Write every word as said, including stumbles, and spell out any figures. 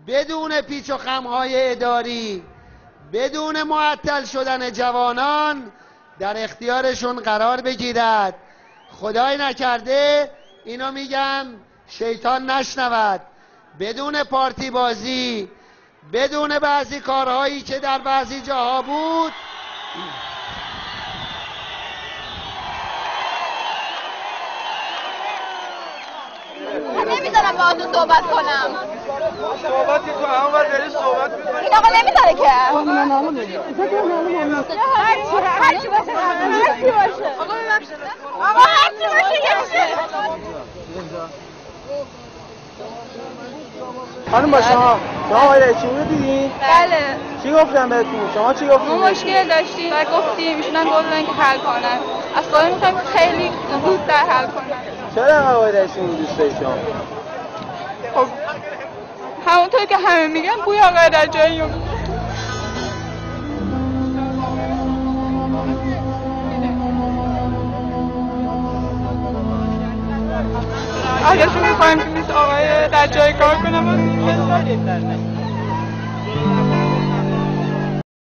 بدون پیچ و خم‌های اداری، بدون معطل شدن جوانان در اختیارشون قرار بگیرد. خدای نکرده اینو میگم شیطان نشنود، بدون پارتی بازی، بدون بعضی کارهایی که در بعضی جاها بود، نمیذارم با تو صحبت کنم. صحبتی تو همون داری صحبت میکنی. این آقا نمیذاره که هرچی باشه هرچی باشه آقا ببخشید آقا هرچی باشه خانم با شما شما آقای رئیسی رو دیدین؟ بله. چی گفتن بهتون؟ شما چی گفتین؟ ما مشکل داشتیم و گفتیم ایشون گفتن که حل کنن. از خودمون می‌خوایم خیلی زودتر حل کنن. چرا آقای رئیسی رو دوست دارید شما؟ خب همونطور که همه میگن بوی آقای رجایی رو ازشون میخوایم که مثل آقای رجایی کار کنم.